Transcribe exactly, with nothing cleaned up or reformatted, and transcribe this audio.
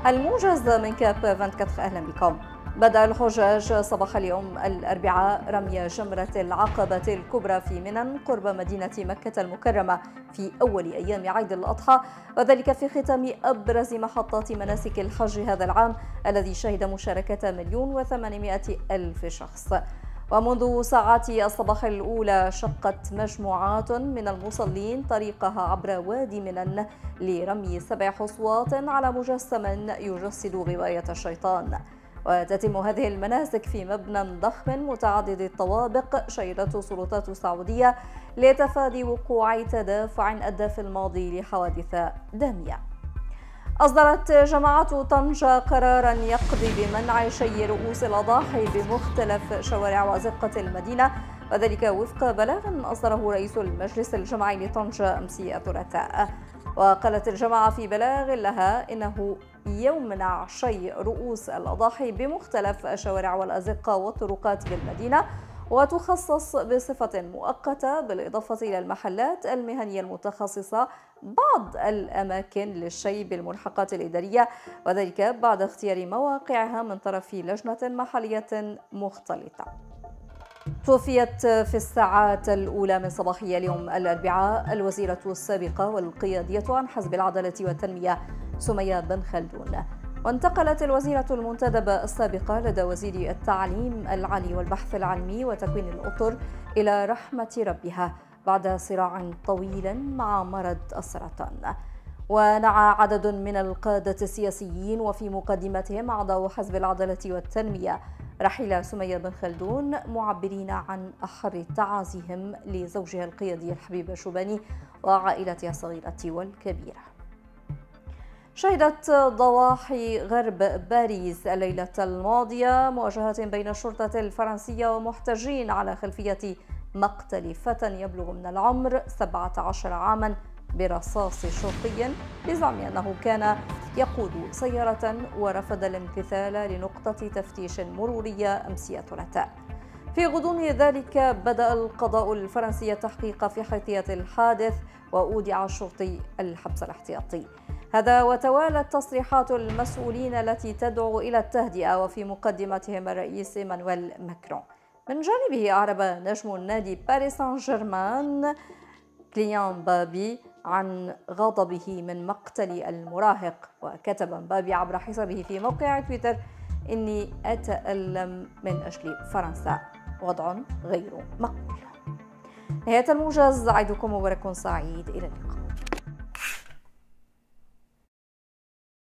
الموجز من كاب أربعة وعشرين، أهلا بكم. بدأ الحجاج صباح اليوم الأربعاء رمي جمرة العقبة الكبرى في منى قرب مدينة مكة المكرمة في أول أيام عيد الأضحى، وذلك في ختام أبرز محطات مناسك الحج هذا العام الذي شهد مشاركة مليون وثمانمائة ألف شخص. ومنذ ساعات الصباح الأولى شقت مجموعات من المصلين طريقها عبر وادي منى لرمي سبع حصوات على مجسم يجسد غواية الشيطان. وتتم هذه المناسك في مبنى ضخم متعدد الطوابق شيدته السلطات السعودية لتفادي وقوع تدافع أدى في الماضي لحوادث دامية. أصدرت جماعة طنجة قراراً يقضي بمنع شي رؤوس الأضاحي بمختلف شوارع وأزقة المدينة، وذلك وفق بلاغ أصدره رئيس المجلس الجمعي لطنجة أمس الثلاثاء. وقالت الجماعة في بلاغ لها إنه يمنع شي رؤوس الأضاحي بمختلف الشوارع والأزقة والطرقات بالمدينة، وتخصص بصفة مؤقتة بالإضافة إلى المحلات المهنية المتخصصة بعض الأماكن للشي بالملحقات الإدارية، وذلك بعد اختيار مواقعها من طرف لجنة محلية مختلطة. توفيت في الساعات الأولى من صباحية اليوم الأربعاء الوزيرة السابقة والقيادية عن حزب العدالة والتنمية سمية بن خلدون، وانتقلت الوزيرة المنتدبة السابقة لدى وزير التعليم العالي والبحث العلمي وتكوين الأطر إلى رحمة ربها بعد صراع طويل مع مرض السرطان. ونعى عدد من القادة السياسيين وفي مقدمتهم أعضاء حزب العدالة والتنمية رحيل سمية بن خلدون، معبرين عن أحر تعازيهم لزوجها القيادي الحبيب الشوباني وعائلتها الصغيرة والكبيرة. شهدت ضواحي غرب باريس الليلة الماضية مواجهات بين الشرطة الفرنسية ومحتجين على خلفية مقتل فتى يبلغ من العمر سبعة عشر عاما برصاص شرطي بزعم أنه كان يقود سيارة ورفض الامتثال لنقطة تفتيش مرورية أمس الثلاثاء. في غضون ذلك بدأ القضاء الفرنسي التحقيق في حيثية الحادث وأودع الشرطي الحبس الاحتياطي. هذا وتوالت تصريحات المسؤولين التي تدعو إلى التهدئة وفي مقدمتهم الرئيس إيمانويل ماكرون. من جانبه أعرب نجم النادي باريس سان جيرمان كيليان مبابي عن غضبه من مقتل المراهق، وكتب مبابي عبر حسابه في موقع تويتر: إني أتألم من أجل فرنسا، وضع غير مقبول. نهاية الموجز، أعدكم مبارك سعيد، إلى اللقاء.